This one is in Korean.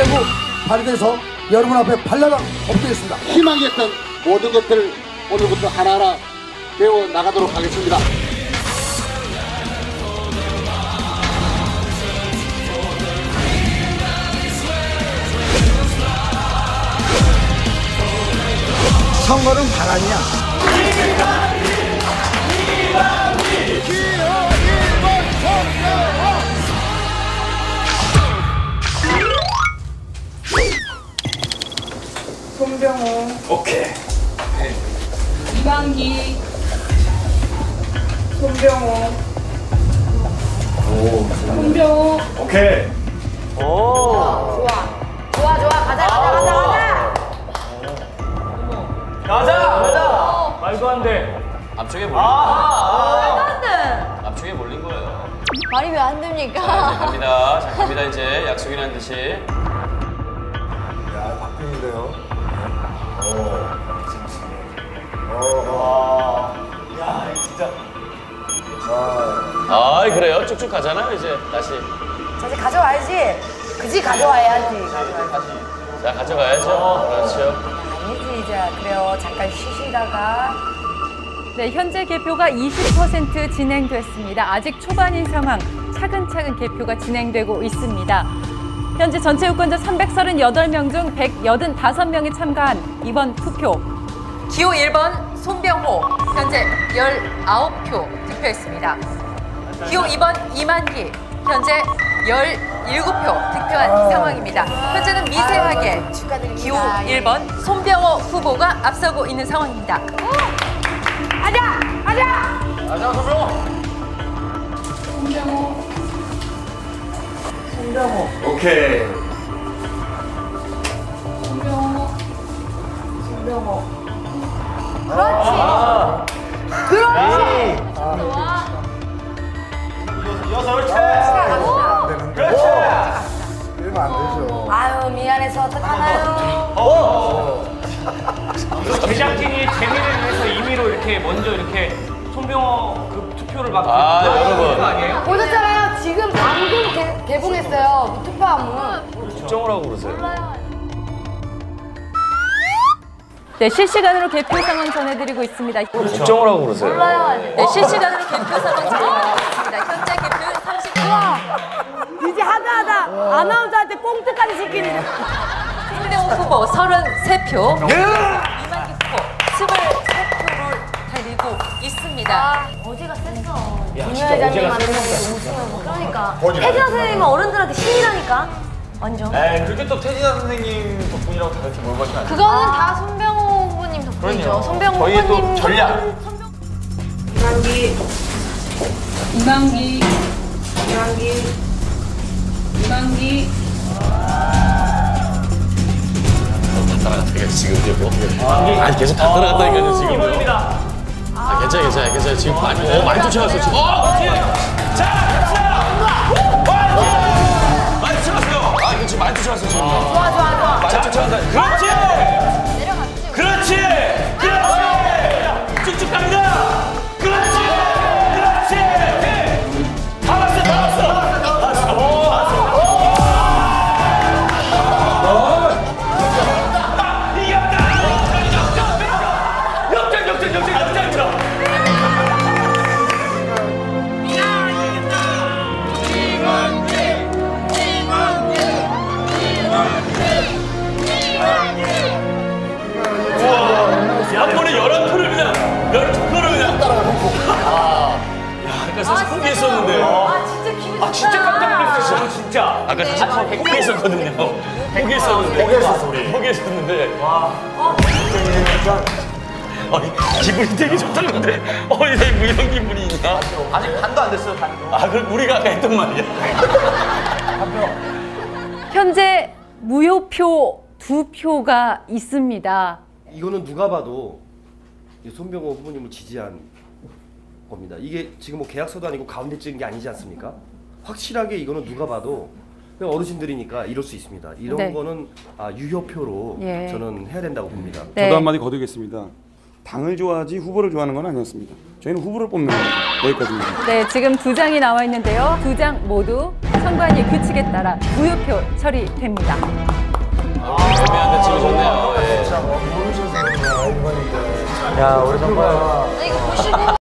4.19 발휘돼서 여러분 앞에 발랄한 엎드리겠습니다. 희망이 했던 모든 것들을 오늘부터 하나하나 배워 나가도록 하겠습니다. 선거는 바람이야. 손병호. 오케이. 이방기. 손병호. 손병호. 오케이. 좋아. 가자. 가자. 말도 안 돼. 앞쪽에 몰린 앞쪽에 몰린 거예요. 말이 왜 안 됩니까? 자, 이제 갑니다. 자, 갑니다 이제 약속이라는 듯이. 야, 박빙인데요. 야, 진짜. 아, 그래요? 쭉쭉 가잖아요 이제 다시. 자, 이제 가져와야지. 그지 가져와야지. 자, 가져가야죠. 그렇죠. 아니지 이제. 그래요. 잠깐 쉬시다가. 네, 현재 개표가 20% 진행됐습니다. 아직 초반인 상황, 차근차근 개표가 진행되고 있습니다. 현재 전체 유권자 338명 중 185명이 참가한 이번 투표. 기호 1번 손병호, 현재 19표 득표했습니다. 기호 2번 이만기, 현재 17표 득표한 상황입니다. 현재는 미세하게 기호 1번 손병호 후보가 앞서고 있는 상황입니다. 가자, 손병호. 손병호. 오케이. 손병호. 그렇지. 이어서 그렇지. 그렇지. 이러면 안 되죠. 아유 미안해서 어떡하나요? 제작진이 재미를 위해서 임의로 이렇게 먼저 이렇게 손병호 그 투표를 막. 여러분. 거 아니에요? 보셨잖아요. 지금 방금 개봉했어요. 투표함은. 국정을 하고 그러세요. 네, 실시간으로 개표 상황 전해드리고 있습니다. 국정을 하고 그러세요. 네, 실시간으로 개표 상황 전해드리고 있습니다. 현재 개표율 30%. 이제 하다 아나운서한테 꽁트까지 시키는. 손병호 후보 33표, 이만기 후보 23표를 달리고 있습니다. 어제가 셌어. 야, 김 진짜 회장님 어제가 만나서 셌어. 웃으면 그러니까. 태진아 선생님은 어른들한테 신이라니까. 완전. 에이, 그렇게 또 태진아 선생님 덕분이라고 다 그렇게 몰고 가시면 안 돼요. 그거는 다 손병호 후보님 덕분이죠. 그럼요. 손병호 저희의 또 후보님. 전략. 이방기. 다 따라갔다니까 지금 이제 뭐. 아니 계속 다 따라갔다니까요 지금. 이번입니다. 괜찮아. 지금 많이 쫓아갔어 지금. 많이 쫓아갔어요. 그렇지 많이 쫓아갔어 지금. 좋아. 많이 쫓아간다. 그렇지. 쭉쭉 갑니다. 그렇지. 다 왔어. 역전. 한 번에 11표를 그냥 12표를 그냥 아까 사실 포기했었는데. 진짜 기분 좋다. 진짜 깜짝 놀랐어요, 진짜. 아까 사실 포기했었거든요. 포기했었는데. 기분이 되게 좋다는데 이제 뭐 이런 기분이 있나? 아직 반도 안 됐어요, 반도. 그럼 우리가 아까 했던 말이야. 현재 무효표 2표가 있습니다. 이거는 누가 봐도 손병호 후보님을 지지한 겁니다. 이게 지금 뭐 계약서도 아니고 가운데 찍은 게 아니지 않습니까? 확실하게 이거는 누가 봐도 그냥 어르신들이니까 이럴 수 있습니다. 이런 네. 거는 유효표로 예. 저는 해야 된다고 봅니다. 네. 저도 한마디 거두겠습니다. 당을 좋아하지 후보를 좋아하는 건 아니었습니다. 저희는 후보를 뽑는 거예요. 여기까지입니다. 네, 지금 두 장이 나와 있는데요. 두 장 모두 선관위의 규칙에 따라 무효표 처리됩니다. 애매한데 찍으셨네요. 모르셔서 그런 거야, 이거니까. 이거 보시고